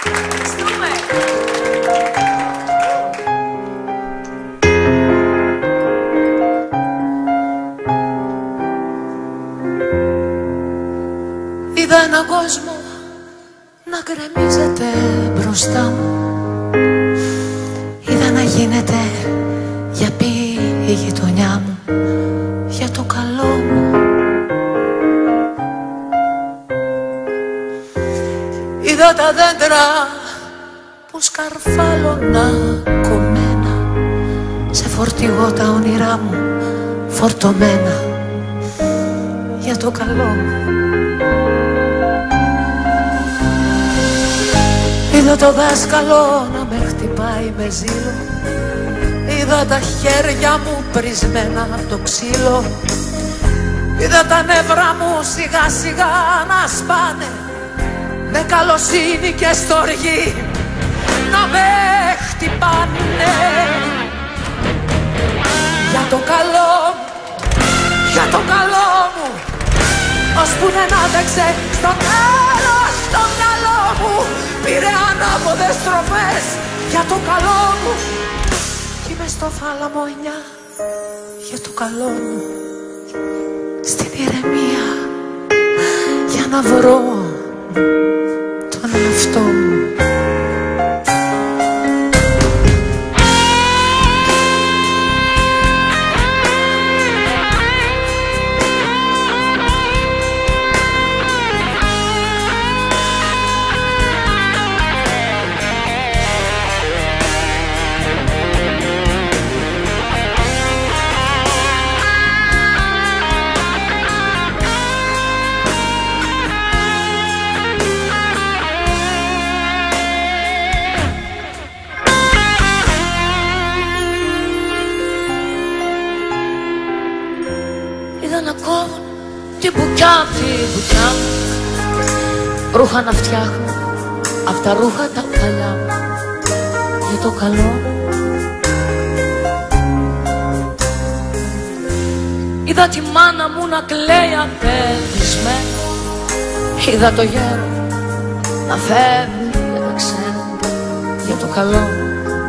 Είδα έναν κόσμο να γκρεμίζεται μπροστά μου. Είδα να γίνεται για πει η γειτονιά μου, για το καλό μου. Είδα τα δέντρα που σκαρφάλωνα κομμένα, σε φορτηγό τα όνειρά μου φορτωμένα, για το καλό μου. Είδα το δάσκαλο να με χτυπάει με ζήλο, είδα τα χέρια μου πρισμένα από το ξύλο, είδα τα νεύρα μου σιγά σιγά να σπάνε, με καλοσύνη και στοργή να με χτυπάνε. Για το καλό μου, για το καλό μου, ώσπου δεν άντεξε στο τέλος το μυαλό μου, πήρε ανάποδες στροφές για το καλό μου. Κι είμαι στο θάλαμο 9 για το καλό μου, στην ηρεμία για να βρω τον εαυτό μου. Είδα να κόβουν την μπουκιά απ' την μπουκιά μου, ρούχα να φτιάχνω απ' τα ρούχα τα παλιά μου, για το καλό μου. Είδα τη μάνα μου να κλαίει απελπισμένα, είδα το γέρο να φεύγει για τα ξένα, για το καλό μου.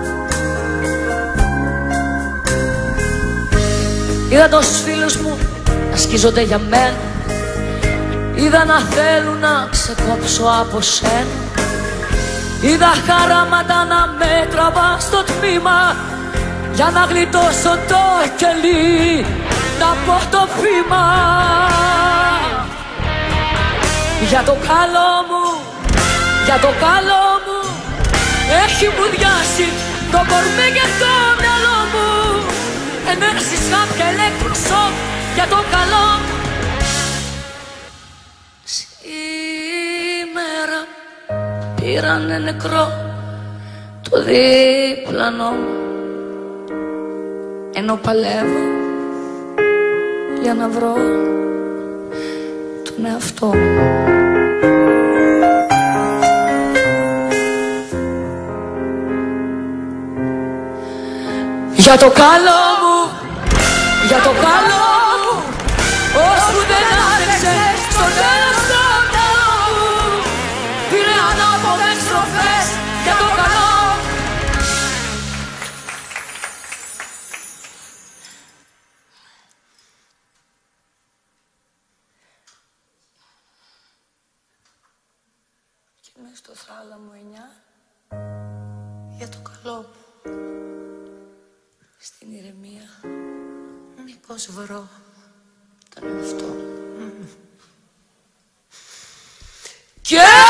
Είδα τόσους φίλους μου να σκίζονται για μένα, είδα να θέλουν να ξεκόψω από σένα, είδα χαράματα να με τραβά στο τμήμα, για να γλιτώσω το κελί, να πω το βήμα. Για το καλό μου, για το καλό μου, έχει μουδιάσει το κορμί και το μυαλό μου, ενέργειες κάποια ηλεκτροσόκ για το καλό μου. Σήμερα πήρανε νεκρό το δίπλανό μου, ενώ παλεύω για να βρω τον εαυτό μου. Για το καλό μου, για το καλό μου, ώσπου δεν άρεξε στο τέλος το μυαλό μου, πήρε ανάποδες στροφές για το καλό μου. Και είμαι στο θάλαμο 9 για το καλό μου, στην ηρεμία, μήπως βρω τον εαυτό μου. Και